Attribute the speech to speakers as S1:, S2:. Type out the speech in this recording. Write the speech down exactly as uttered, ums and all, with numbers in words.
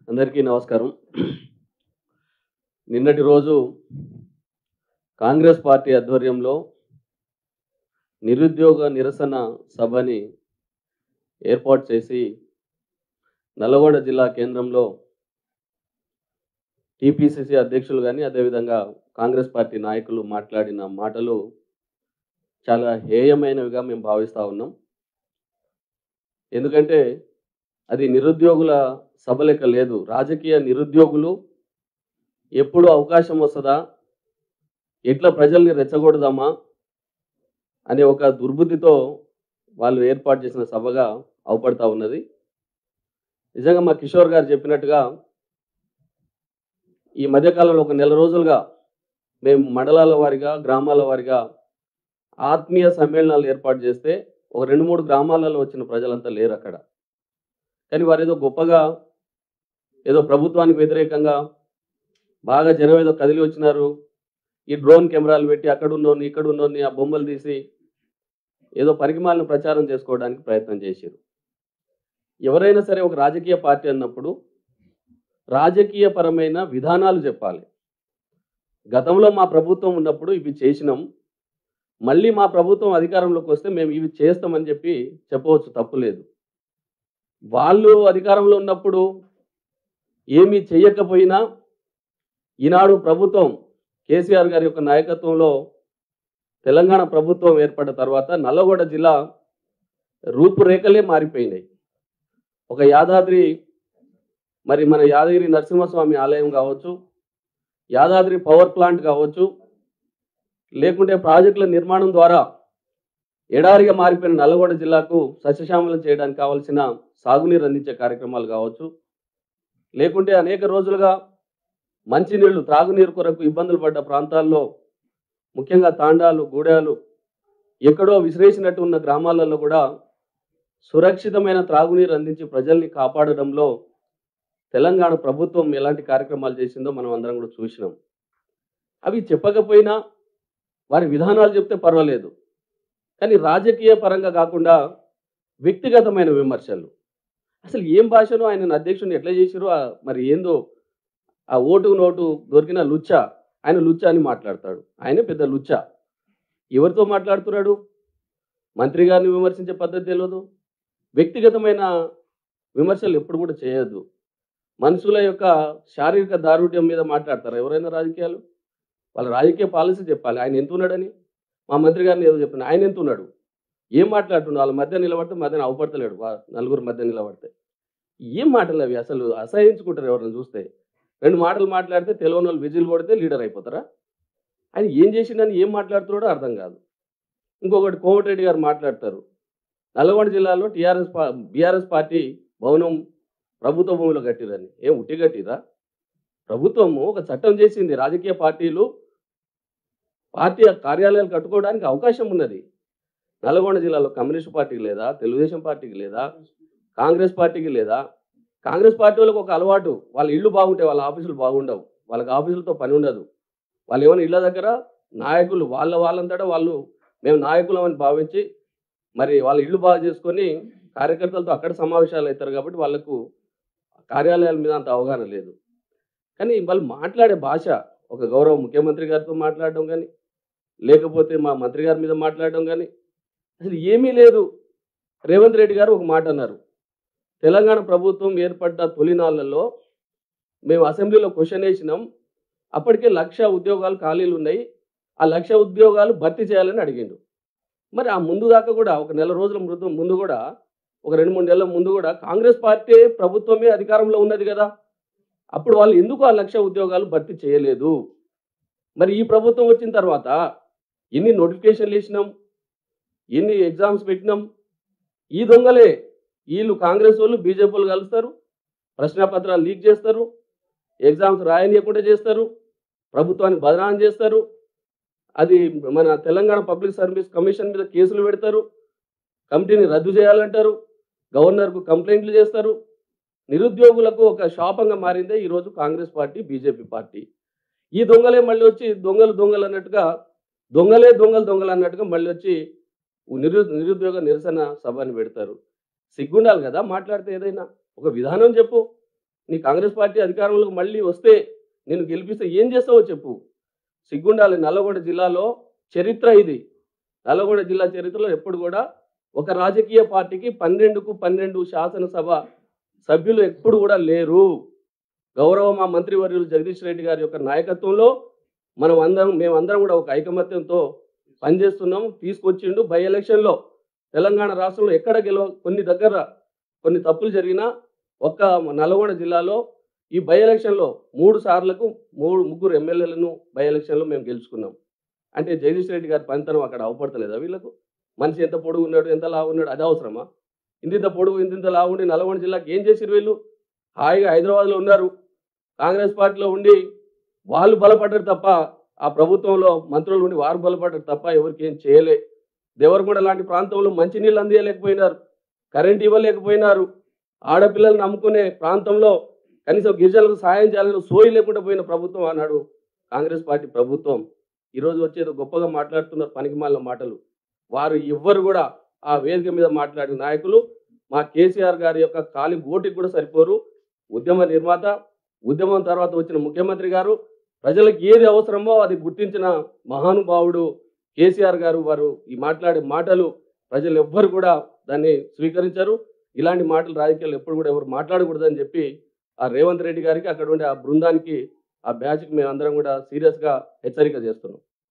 S1: అందరికీ నమస్కారం. నిన్నటి రోజు కాంగ్రెస్ పార్టీ ఆధ్వర్యంలో నిరుద్యోగ నిరసన సభని ఏర్పాటు చేసి నల్లగొండ జిల్లా కేంద్రంలో టీపీసీసీ అధ్యక్షులు కానీ అదేవిధంగా కాంగ్రెస్ పార్టీ నాయకులు మాట్లాడిన మాటలు చాలా హేయమైనవిగా మేము భావిస్తూ ఉన్నాం. ఎందుకంటే అది నిరుద్యోగుల సభ లెక్క లేదు. రాజకీయ నిరుద్యోగులు ఎప్పుడు అవకాశం వస్తుందా, ఎట్లా ప్రజల్ని రెచ్చగొడదామా అనే ఒక దుర్బుద్ధితో వాళ్ళు ఏర్పాటు చేసిన సభగా అవపడతా ఉన్నది. నిజంగా మా కిషోర్ గారు చెప్పినట్టుగా ఈ మధ్యకాలంలో ఒక నెల రోజులుగా మేము మండలాల వారిగా గ్రామాల వారిగా ఆత్మీయ సమ్మేళనాలు ఏర్పాటు చేస్తే ఒక రెండు మూడు గ్రామాలలో వచ్చిన ప్రజలంతా లేరు అక్కడ. కానీ వారు ఏదో గొప్పగా ఏదో ప్రభుత్వానికి వ్యతిరేకంగా బాగా జనం ఏదో కదిలి వచ్చినారు, ఈ డ్రోన్ కెమెరాలు పెట్టి అక్కడ ఉన్నోని ఇక్కడ ఉన్నోని ఆ బొమ్మలు తీసి ఏదో పరిమాణాలను ప్రచారం చేసుకోవడానికి ప్రయత్నం చేశారు. ఎవరైనా సరే ఒక రాజకీయ పార్టీ అన్నప్పుడు రాజకీయ పరమైన విధానాలు చెప్పాలి. గతంలో మా ప్రభుత్వం ఉన్నప్పుడు ఇవి చేసినాం, మళ్ళీ మా ప్రభుత్వం అధికారంలోకి వస్తే మేము ఇవి చేస్తామని చెప్పి చెప్పవచ్చు, తప్పులేదు. వాళ్ళు అధికారంలో ఉన్నప్పుడు ఏమీ చేయకపోయినా ఈనాడు ప్రభుత్వం కేసీఆర్ గారి యొక్క నాయకత్వంలో తెలంగాణ ప్రభుత్వం ఏర్పడిన తర్వాత నల్లగొండ జిల్లా రూపురేఖలే మారిపోయినాయి. ఒక యాదాద్రి మరి మన యాదగిరి నరసింహస్వామి ఆలయం కావచ్చు, యాదాద్రి పవర్ ప్లాంట్ కావచ్చు, లేకుంటే ప్రాజెక్టుల నిర్మాణం ద్వారా ఎడారిగా మారిపోయిన నల్లగొండ జిల్లాకు సస్యశ్యామలం చేయడానికి కావాల్సిన సాగునీరు అందించే కార్యక్రమాలు కావచ్చు, లేకుంటే అనేక రోజులుగా మంచినీళ్లు త్రాగునీరు కొరకు ఇబ్బందులు పడ్డ ప్రాంతాల్లో ముఖ్యంగా తాండాలు గూడాలు ఎక్కడో విసిరేసినట్టు ఉన్న గ్రామాలలో కూడా సురక్షితమైన త్రాగునీరు అందించి ప్రజల్ని కాపాడడంలో తెలంగాణ ప్రభుత్వం ఎలాంటి కార్యక్రమాలు చేసిందో మనం అందరం కూడా చూసినాం. అవి చెప్పకపోయినా వారి విధానాలు చెప్తే పర్వాలేదు, కానీ రాజకీయ పరంగా కాకుండా వ్యక్తిగతమైన విమర్శలు. అసలు ఏం భాషను ఆయన అధ్యక్షుడిని ఎట్లా చేసిరో మరి ఏందో ఆ ఓటు నోటు దొరికిన లుచ్చ, ఆయన లుచ్చ అని మాట్లాడతాడు. ఆయనే పెద్ద లుచ్చ. ఎవరితో మాట్లాడుతున్నాడు? మంత్రి గారిని విమర్శించే పద్ధతి తెలియదు. వ్యక్తిగతమైన విమర్శలు ఎప్పుడు కూడా చేయొద్దు. మనుషుల యొక్క శారీరక దారుఢ్యం మీద మాట్లాడతారు ఎవరైనా రాజకీయాలు. వాళ్ళ రాజకీయ పాలసీ చెప్పాలి. ఆయన ఎంత ఉన్నాడని మా మంత్రి గారిని ఏదో చెప్పిన ఆయన ఎంత ఉన్నాడు, ఏం మాట్లాడుతున్నాడు, వాళ్ళ మధ్య నిలబడితే మధ్యన అవపడతలేడు, నలుగురు మధ్య నిలబడితే ఏం మాటలు అవి. అసలు అసహించుకుంటారు ఎవరైనా చూస్తే. రెండు మాటలు మాట్లాడితే తెలియని వాళ్ళు విజిల్ కొడితే లీడర్ అయిపోతారా? ఆయన ఏం చేసిందని ఏం మాట్లాడుతున్నాడో అర్థం కాదు. ఇంకొకటి కోమటిరెడ్డి గారు మాట్లాడతారు, నల్గొండ జిల్లాలో టీఆర్ఎస్ పా బీఆర్ఎస్ పార్టీ భవనం ప్రభుత్వ భూమిలో కట్టిరని. ఏం ఉట్టి కట్టిరా? ప్రభుత్వము ఒక చట్టం చేసింది, రాజకీయ పార్టీలు పార్టీ కార్యాలయాలు కట్టుకోవడానికి అవకాశం ఉన్నది. నల్గొండ జిల్లాలో కమ్యూనిస్ట్ పార్టీకి లేదా, తెలుగుదేశం పార్టీకి లేదా, కాంగ్రెస్ పార్టీకి లేదా. కాంగ్రెస్ పార్టీ వాళ్ళకి ఒక అలవాటు, వాళ్ళ ఇళ్ళు బాగుంటే వాళ్ళ ఆఫీసులు బాగుండవు, వాళ్ళకి ఆఫీసులతో పని ఉండదు. వాళ్ళు ఏమైనా ఇళ్ళ దగ్గర నాయకులు వాళ్ళ వాళ్ళంతటా వాళ్ళు మేము నాయకులం అని భావించి మరి వాళ్ళ ఇళ్ళు బాగు చేసుకొని కార్యకర్తలతో అక్కడ సమావేశాలు అవుతారు కాబట్టి వాళ్ళకు కార్యాలయాల మీద అంత అవగాహన లేదు. కానీ వాళ్ళు మాట్లాడే భాష, ఒక గౌరవ ముఖ్యమంత్రి గారితో మాట్లాడడం కానీ, లేకపోతే మా మంత్రి గారి మీద మాట్లాడడం కానీ అసలు ఏమీ లేదు. రేవంత్ రెడ్డి గారు ఒక మాట అన్నారు, తెలంగాణ ప్రభుత్వం ఏర్పడ్డ తొలినాళ్లలో మేము అసెంబ్లీలో క్వశ్చన్ వేసినాం, అప్పటికే లక్ష ఉద్యోగాలు ఖాళీలు ఉన్నాయి, ఆ లక్ష ఉద్యోగాలు భర్తీ చేయాలని అడిగిండు. మరి ఆ ముందు దాకా కూడా ఒక నెల రోజుల ముందు ముందు కూడా ఒక రెండు మూడు నెలల ముందు కూడా కాంగ్రెస్ పార్టీ ప్రభుత్వమే అధికారంలో ఉన్నది కదా, అప్పుడు వాళ్ళు ఎందుకు ఆ లక్ష ఉద్యోగాలు భర్తీ చేయలేదు? మరి ఈ ప్రభుత్వం వచ్చిన తర్వాత ఎన్ని నోటిఫికేషన్లు ఇచ్చినాం, ఎన్ని ఎగ్జామ్స్ పెట్టినాం. ఈ దొంగలే వీళ్ళు కాంగ్రెస్ వాళ్ళు బీజేపీ వాళ్ళు కలుస్తారు, ప్రశ్నపత్రాలు లీక్ చేస్తారు, ఎగ్జామ్స్ రాయనీయకుండా చేస్తారు, ప్రభుత్వాన్ని బదనాం చేస్తారు, అది మన తెలంగాణ పబ్లిక్ సర్వీస్ కమిషన్ మీద కేసులు పెడతారు, కమిటీని రద్దు చేయాలంటారు, గవర్నర్కు కంప్లైంట్లు చేస్తారు. నిరుద్యోగులకు ఒక శాపంగా మారిందే ఈరోజు కాంగ్రెస్ పార్టీ బీజేపీ పార్టీ. ఈ దొంగలే మళ్ళీ వచ్చి దొంగలు దొంగలు అన్నట్టుగా దొంగలే దొంగలు దొంగలు అన్నట్టుగా మళ్ళీ వచ్చి నిరు నిరుద్యోగ నిరసన సభని పెడతారు. సిగ్గుండాలి కదా మాట్లాడితే. ఏదైనా ఒక విధానం చెప్పు. నీ కాంగ్రెస్ పార్టీ అధికారంలోకి మళ్ళీ వస్తే నేను గెలిపిస్తే ఏం చేస్తావో చెప్పు. సిగ్గుండాలి. నల్లగొండ జిల్లాలో చరిత్ర ఇది. నల్లగొండ జిల్లా చరిత్రలో ఎప్పుడు కూడా ఒక రాజకీయ పార్టీకి పన్నెండుకు పన్నెండు శాసనసభ సభ్యులు ఎప్పుడు కూడా లేరు. గౌరవ మా మంత్రివర్యులు జగదీష్ రెడ్డి గారి యొక్క నాయకత్వంలో మనం అందరం మేమందరం కూడా ఒక ఐకమత్యంతో పనిచేస్తున్నాం. తీసుకొచ్చిండు. బై ఎలక్షన్లో తెలంగాణ రాష్ట్రంలో ఎక్కడ గెలవ కొన్ని దగ్గర కొన్ని తప్పులు జరిగినా ఒక్క నల్గొండ జిల్లాలో ఈ బై ఎలక్షన్లో మూడు సార్లకు మూడు ముగ్గురు ఎమ్మెల్యేలను బై ఎలక్షన్లో మేము గెలుచుకున్నాం. అంటే జగదీష్ రెడ్డి గారి పనితనం అక్కడ అవపడతలేదా వీళ్ళకు? మనిషి ఎంత పొడుగు ఉన్నాడు, ఎంత లావు ఉన్నాడు, అది అవసరమా? ఇంతింత పొడుగు ఇంతింత లావు ఉండి నల్గొండ జిల్లాకి ఏం చేసిరు వీళ్ళు? హాయిగా హైదరాబాద్లో ఉన్నారు. కాంగ్రెస్ పార్టీలో ఉండి వాళ్ళు బలపడ్డారు తప్ప, ఆ ప్రభుత్వంలో మంత్రులు ఉండి వారు బలపడ్డారు తప్ప ఎవరికి ఏం చేయలే. దేవరకొండ లాంటి ప్రాంతంలో మంచినీళ్ళు అందియలేకపోయినారు, కరెంట్ ఇవ్వలేకపోయినారు. ఆడపిల్లలు నమ్ముకునే ప్రాంతంలో కనీసం గిరిజనులకు సాయం చేయాలని సోయి లేకుండా పోయిన ప్రభుత్వం అన్నాడు కాంగ్రెస్ పార్టీ ప్రభుత్వం. ఈరోజు వచ్చేదో గొప్పగా మాట్లాడుతున్నారు పనికిమాలిన మాటలు. వారు ఎవ్వరు కూడా ఆ వేదిక మీద మాట్లాడిన నాయకులు మా కేసీఆర్ గారి యొక్క కాలి గోటికి కూడా సరిపోరు. ఉద్యమ నిర్మాత, ఉద్యమం తర్వాత వచ్చిన ముఖ్యమంత్రి గారు, ప్రజలకు ఏది అవసరమో అది గుర్తించిన మహానుభావుడు కేసీఆర్ గారు. వారు ఈ మాట్లాడే మాటలు ప్రజలు ఎవ్వరు కూడా దాన్ని స్వీకరించారు. ఇలాంటి మాటలు రాజకీయాలు ఎప్పుడు కూడా ఎవరు మాట్లాడకూడదని చెప్పి ఆ రేవంత్ రెడ్డి గారికి, అక్కడ ఉండే ఆ బృందానికి, ఆ బ్యాచ్కి మేమందరం కూడా సీరియస్గా హెచ్చరిక చేస్తున్నాం.